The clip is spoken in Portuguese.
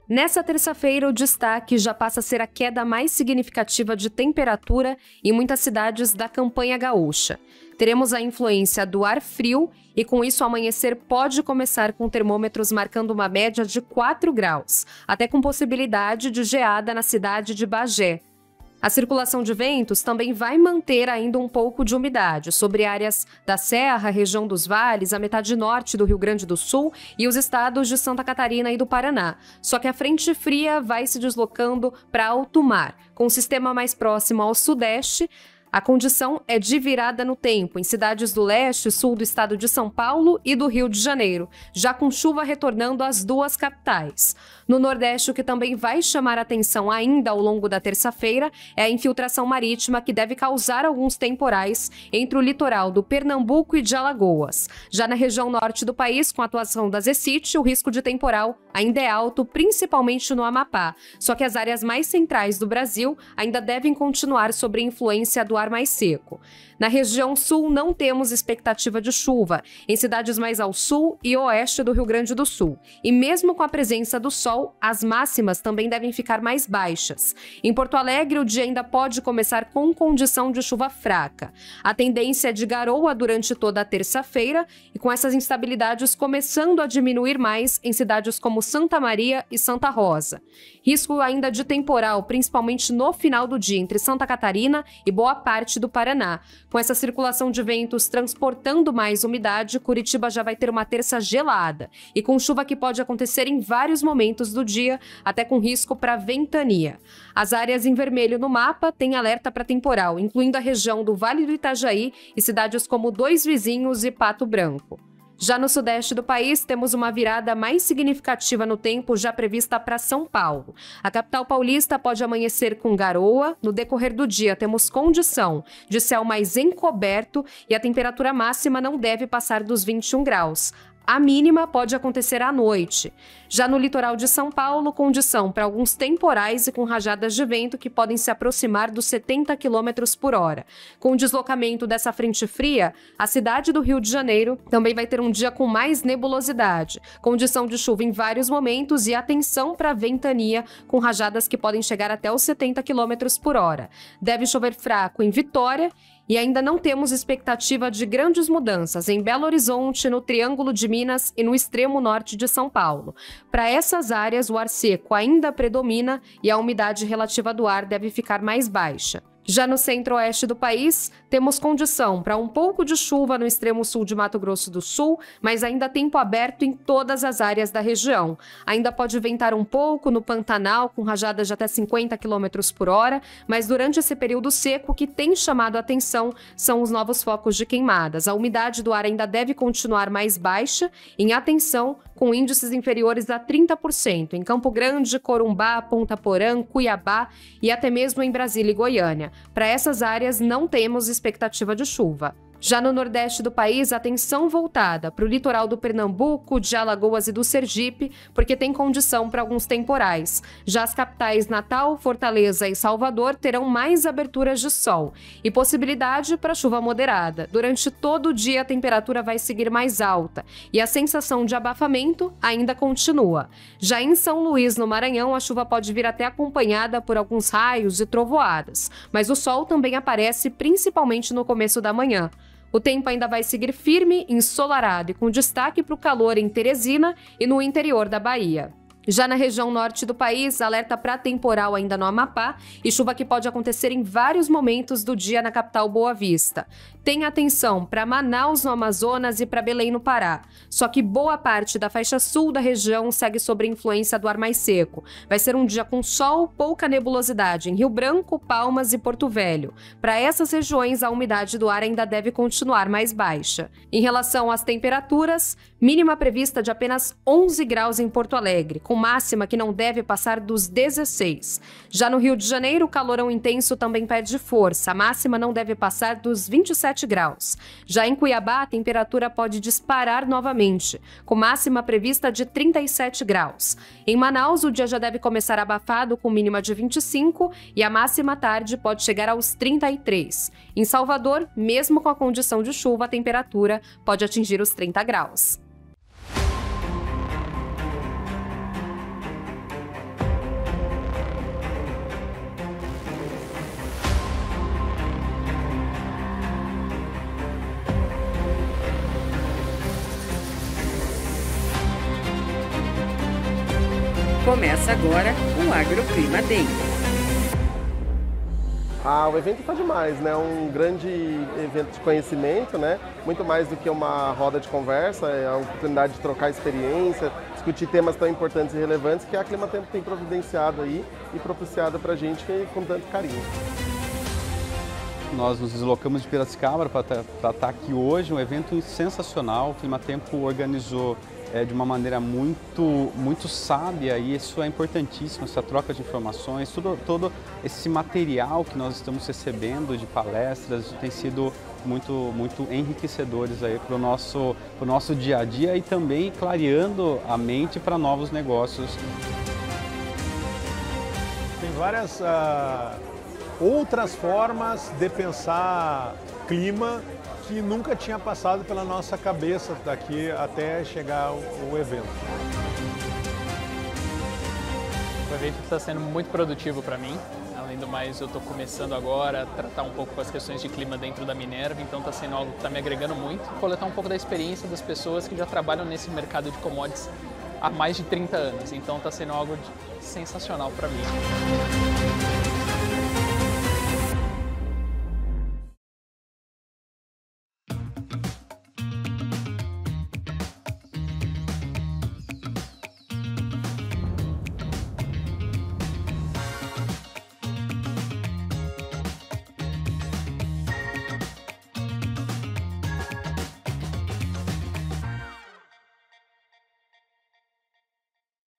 Nessa terça-feira, o destaque já passa a ser a queda mais significativa de temperatura em muitas cidades da campanha gaúcha. Teremos a influência do ar frio e, com isso, o amanhecer pode começar com termômetros marcando uma média de 4 graus, até com possibilidade de geada na cidade de Bagé. A circulação de ventos também vai manter ainda um pouco de umidade sobre áreas da Serra, região dos Vales, a metade norte do Rio Grande do Sul e os estados de Santa Catarina e do Paraná. Só que a frente fria vai se deslocando para alto mar, com o sistema mais próximo ao sudeste. A condição é de virada no tempo em cidades do leste e sul do estado de São Paulo e do Rio de Janeiro, já com chuva retornando às duas capitais. No Nordeste, o que também vai chamar atenção ainda ao longo da terça-feira é a infiltração marítima que deve causar alguns temporais entre o litoral do Pernambuco e de Alagoas. Já na região norte do país, com a atuação da Zecit, o risco de temporal ainda é alto, principalmente no Amapá. Só que as áreas mais centrais do Brasil ainda devem continuar sob a influência do ar mais seco. Na região sul, não temos expectativa de chuva, em cidades mais ao sul e oeste do Rio Grande do Sul. E mesmo com a presença do sol, as máximas também devem ficar mais baixas. Em Porto Alegre, o dia ainda pode começar com condição de chuva fraca. A tendência é de garoa durante toda a terça-feira e com essas instabilidades começando a diminuir mais em cidades como Santa Maria e Santa Rosa. Risco ainda de temporal, principalmente no final do dia, entre Santa Catarina e boa parte do Paraná. Com essa circulação de ventos transportando mais umidade, Curitiba já vai ter uma terça gelada e com chuva que pode acontecer em vários momentos do dia, até com risco para ventania. As áreas em vermelho no mapa têm alerta para temporal, incluindo a região do Vale do Itajaí e cidades como Dois Vizinhos e Pato Branco. Já no sudeste do país, temos uma virada mais significativa no tempo já prevista para São Paulo. A capital paulista pode amanhecer com garoa. No decorrer do dia, temos condição de céu mais encoberto e a temperatura máxima não deve passar dos 21 graus. A mínima pode acontecer à noite. Já no litoral de São Paulo, condição para alguns temporais e com rajadas de vento que podem se aproximar dos 70 km por hora. Com o deslocamento dessa frente fria, a cidade do Rio de Janeiro também vai ter um dia com mais nebulosidade, condição de chuva em vários momentos e atenção para a ventania, com rajadas que podem chegar até os 70 km por hora. Deve chover fraco em Vitória. E ainda não temos expectativa de grandes mudanças em Belo Horizonte, no Triângulo de Minas e no extremo norte de São Paulo. Para essas áreas, o ar seco ainda predomina e a umidade relativa do ar deve ficar mais baixa. Já no centro-oeste do país, temos condição para um pouco de chuva no extremo sul de Mato Grosso do Sul, mas ainda tempo aberto em todas as áreas da região. Ainda pode ventar um pouco no Pantanal, com rajadas de até 50 km por hora, mas durante esse período seco, o que tem chamado a atenção são os novos focos de queimadas. A umidade do ar ainda deve continuar mais baixa, em atenção, com índices inferiores a 30%, em Campo Grande, Corumbá, Ponta Porã, Cuiabá e até mesmo em Brasília e Goiânia. Para essas áreas, não temos expectativa de chuva. Já no nordeste do país, atenção voltada para o litoral do Pernambuco, de Alagoas e do Sergipe, porque tem condição para alguns temporais. Já as capitais Natal, Fortaleza e Salvador terão mais aberturas de sol e possibilidade para chuva moderada. Durante todo o dia, a temperatura vai seguir mais alta e a sensação de abafamento ainda continua. Já em São Luís, no Maranhão, a chuva pode vir até acompanhada por alguns raios e trovoadas, mas o sol também aparece principalmente no começo da manhã. O tempo ainda vai seguir firme, ensolarado e com destaque para o calor em Teresina e no interior da Bahia. Já na região norte do país, alerta para temporal ainda no Amapá e chuva que pode acontecer em vários momentos do dia na capital Boa Vista. Tenha atenção para Manaus, no Amazonas, e para Belém, no Pará. Só que boa parte da faixa sul da região segue sob a influência do ar mais seco. Vai ser um dia com sol, pouca nebulosidade em Rio Branco, Palmas e Porto Velho. Para essas regiões, a umidade do ar ainda deve continuar mais baixa. Em relação às temperaturas, mínima prevista de apenas 11 graus em Porto Alegre, com máxima que não deve passar dos 16. Já no Rio de Janeiro, o calorão intenso também perde força. A máxima não deve passar dos 27 graus. Já em Cuiabá, a temperatura pode disparar novamente, com máxima prevista de 37 graus. Em Manaus, o dia já deve começar abafado, com mínima de 25, e a máxima à tarde pode chegar aos 33. Em Salvador, mesmo com a condição de chuva, a temperatura pode atingir os 30 graus. Começa agora o AgroClima Day. O evento está demais, né? Um grande evento de conhecimento, né? Muito mais do que uma roda de conversa, é a oportunidade de trocar experiência, discutir temas tão importantes e relevantes que a Climatempo tem providenciado aí e propiciado para a gente com tanto carinho. Nós nos deslocamos de Piracicaba para estar aqui hoje, um evento sensacional. O Climatempo organizou de uma maneira muito sábia e isso é importantíssimo, essa troca de informações, todo esse material que nós estamos recebendo de palestras tem sido muito enriquecedores para o nosso dia a dia e também clareando a mente para novos negócios. Tem várias outras formas de pensar clima que nunca tinha passado pela nossa cabeça daqui até chegar o evento. O evento está sendo muito produtivo para mim. Além do mais, eu estou começando agora a tratar um pouco com as questões de clima dentro da Minerva, então está sendo algo que está me agregando muito. Coletar um pouco da experiência das pessoas que já trabalham nesse mercado de commodities há mais de 30 anos, então está sendo algo sensacional para mim.